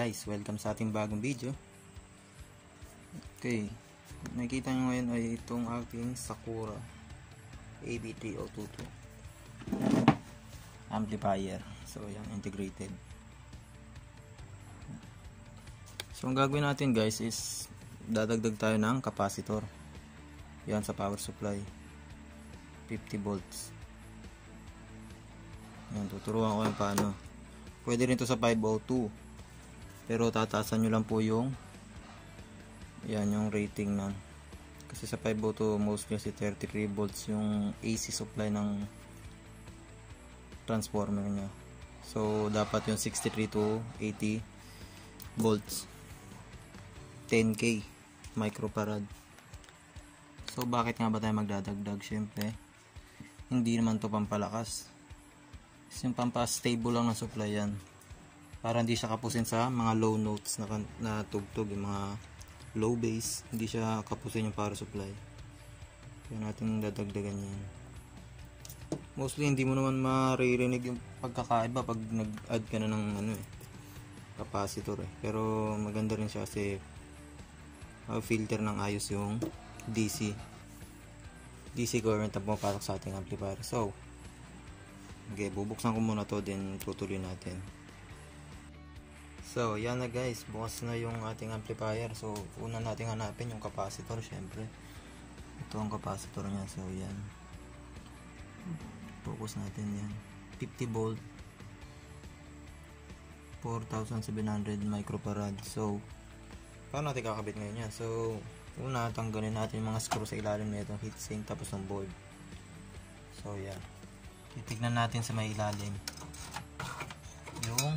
guys, welcome sa ating bagong video. Okay, nakikita nyo ngayon ay itong aking Sakura AB3022 amplifier. So yan, integrated. So ang gagawin natin guys is dadagdag tayo ng capacitor. Yan sa power supply 50 volts. Yan, tuturuan ko yung paano. Pwede rin to sa 502, pero tataasan nyo lang po yung rating ng, kasi sa 502 mostly kasi 33 volts yung AC supply ng transformer nya. So dapat yung 63 to 80 volts, 10k microfarad. So bakit nga ba tayo magdadagdag? Syempre hindi naman to pampalakas, yung pampa-stable lang na supply yan, para hindi siya kapusin sa mga low notes na tugtog, yung mga low bass, hindi siya kapusin yung power supply. Kaya natin dadagdagan yan. Mostly hindi mo naman maririnig yung pagkakaiba pag nag-add ka na ng capacitor pero maganda rin siya kasi filter ng ayos yung DC current na pumapasok sa ating amplifier. So okay, bubuksan ko muna to, then tutuloy natin. So yan na guys, bukas na yung ating amplifier. So una natin hanapin yung capacitor. Syempre ito ang capacitor nya. So yan, focus natin yan, 50 volt, 4700 microfarad. So paano natin kakabit ngayon yan? So una, tanggalin natin yung mga screw sa ilalim na itong heatsink tapos ng board. So yan, titignan natin sa may ilalim yung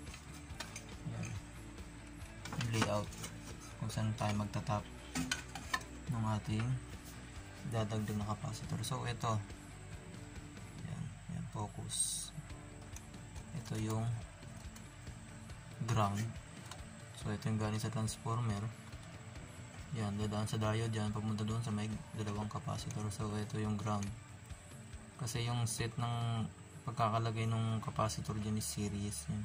layout kung saan tayo magtatap ng ating dadagdag na capacitor. So ito, yan, focus. Ito yung ground. So ito yung galing sa transformer, yan, dadaan sa diode yan, papunta doon sa may dalawang capacitor. So ito yung ground, kasi yung set ng pagkakalagay ng capacitor dyan is series yan.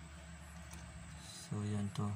So yan, to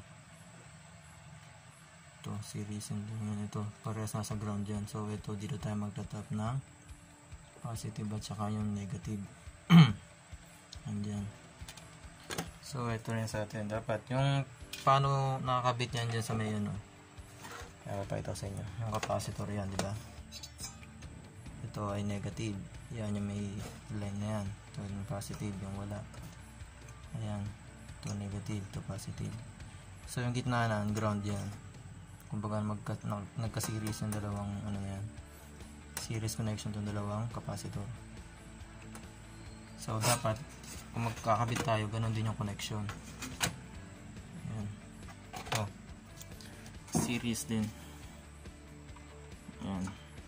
series, and yan, ito parehas nasa ground dyan. So ito, dito tayo magtatap ng positive at saka yung negative. Andyan. So ito rin sa atin, dapat yung paano nakakabit yan dyan sa may kaya papakita sa inyo yung capacitor yan, diba? Ito ay negative, yan yung may line na yan. Ito yung positive, yung wala. Ayan, ito negative, ito positive. So yung gitna na ground yan. Kumbaga nagka-series yung dalawang yan, series connection itong dalawang capacitor. So dapat kung magkakabit tayo, ganun din yung connection. Ayan, series din. Ayan,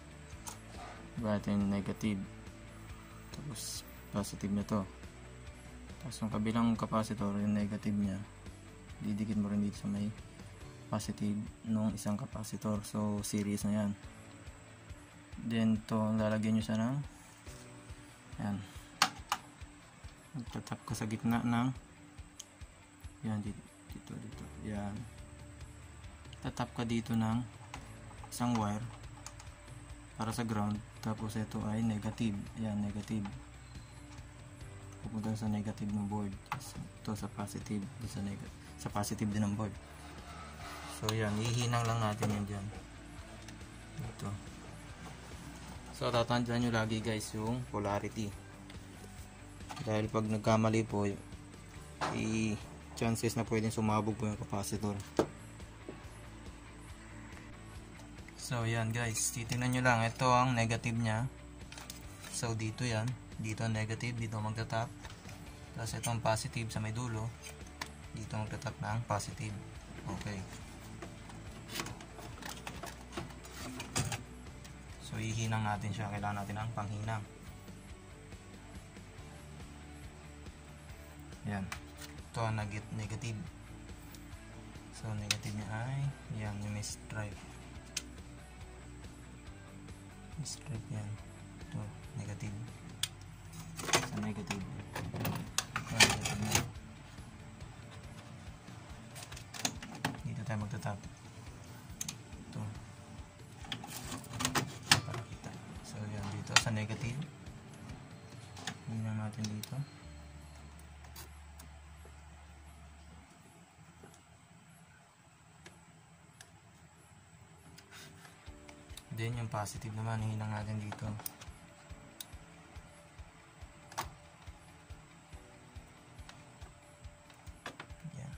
yung negative tapos positive na to, tapos yung kabilang capacitor, yung negative nya didikit mo rin dito sa may positive nung isang capacitor. So series na yan. Then to, lalagyan nyo siya ng yan, magtatap ka sa gitna ng yan, dito yan, tatap ka dito ng isang wire para sa ground. Tapos ito ay negative, yan, negative, pupunta sa negative ng board. Ito sa positive, sa positive din ng board. So yan, ihinang lang natin yan dyan dito. So tatandaan nyo lagi guys yung polarity, dahil pag nagkamali po chances na pwedeng sumabog po yung capacitor. So yan guys, titingnan nyo lang, ito ang negative nya. So dito yan, dito negative, dito magtatap. Tapos itong positive sa may dulo, dito magtatap ng positive. Okay, so ihinang natin siya, kailangan natin ang panghinang. Yan, ito ang negative. So negative niya ay yan, yung may stripe yan, ito negative, sa negative. Ito negative na. tayo magtatap. Ito. Para kita. So yan, dito sa negative. Hinang natin dito. Then yung positive naman, hinang natin dito. Yan.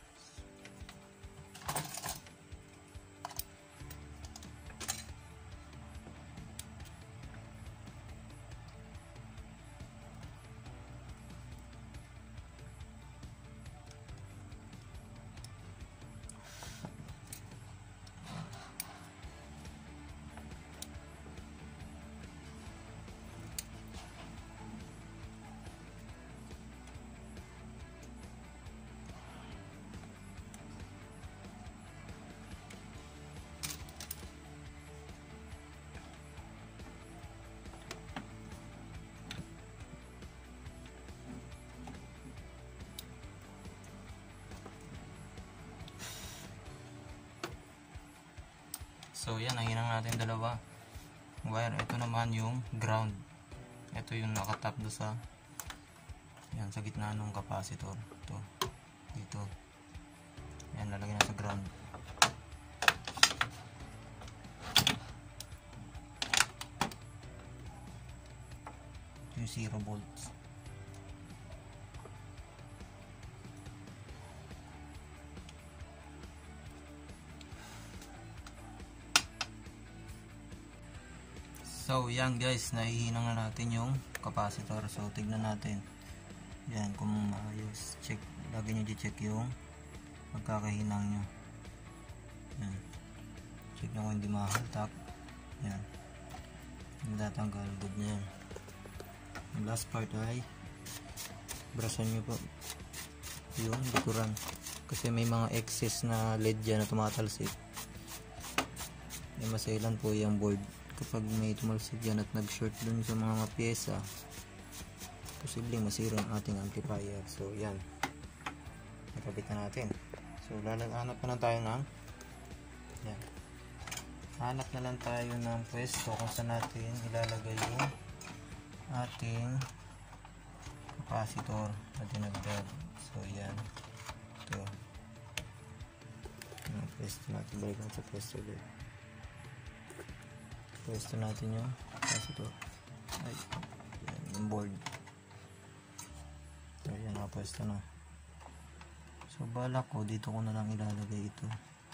So yan, nahinang natin dalawa wire. Ito naman yung ground. Ito yung nakatap do sa yan, sa gitna ng capacitor. Ito, dito. Yan, lalagay na sa ground. Ito yung 0 volts. So yan guys, nahihinang na natin yung capacitor. So tignan natin yan kung maayos. Check, lagi nyo i-check yung magkakahinang nyo. Yan, check nyo kung hindi mahaltak. Yan, hindi tatanggal. Good na yan. Yung last part ay brasan nyo po yung likuran, kasi may mga excess na LED dyan na tumatalsik. May masailan po yung board kapag may tumalsik dyan at nag-short dun sa mga pyesa. Posibleng masira ang ating amplifier. So yan, nakabit na natin. So hanap na lang tayo ng yan, hanap na lang tayo ng pwesto kung saan natin ilalagay yung ating capacitor na dinagdag. So yan, ito yung pwesto natin. Balik natin sa pwesto ulit. Pwesto natin yung capacitor. Ay, yan, yung board. So yan, nakapwesto na. So balak ko, dito ko na lang ilalagay ito.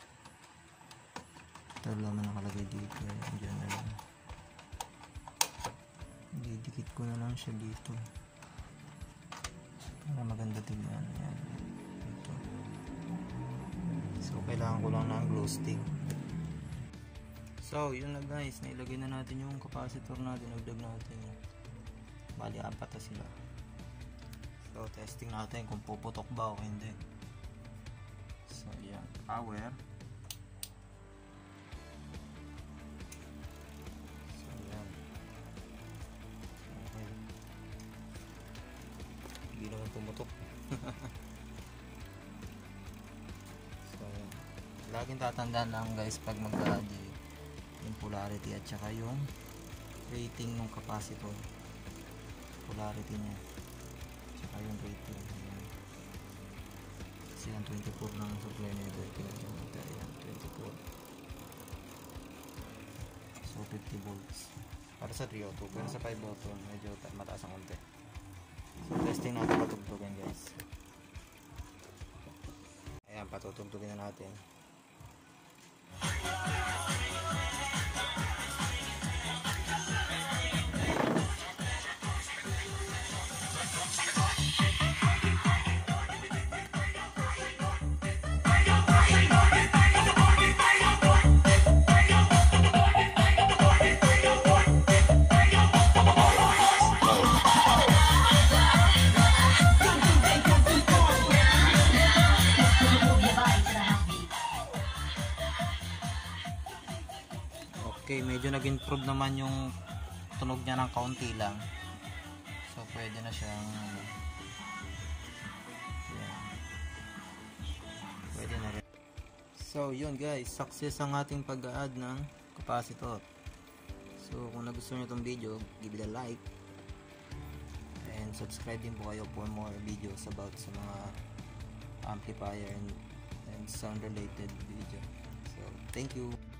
Ito lang nakalagay dito. Yan, dyan na lang. Didikit ko na lang siya dito para maganda tignan. Yan, dito. So kailangan ko lang ng glow stick. So yun na guys, nailagay na natin yung capacitor natin, nagdag natin. Bali 4 na sila. So testing natin kung puputok ba o hindi. So yan, power. So yan, okay. Hindi naman pumutok. So yan, laging tatandaan lang guys pag mag-adjust yung polarity at saka yung rating ng capacitor, polarity niya saka yung rating. Ayan. Kasi yan 24 ng supply nito. Ayan, 24. So 50 volts para sa 302, pero sa 502 medyo mataas ang konti. So testing natin, patugtugin guys. Ayan, patutugtugin na natin. Okay, medyo nag-improve naman yung tunog niya ng kaunti lang. So pwede na siyang yan. Pwede na rin. So yun guys, success ang ating pag-add ng capacitor. So kung nagustuhan nyo itong video, give it a like and subscribe din po kayo for more videos about sa mga amplifier and sound related video. So thank you.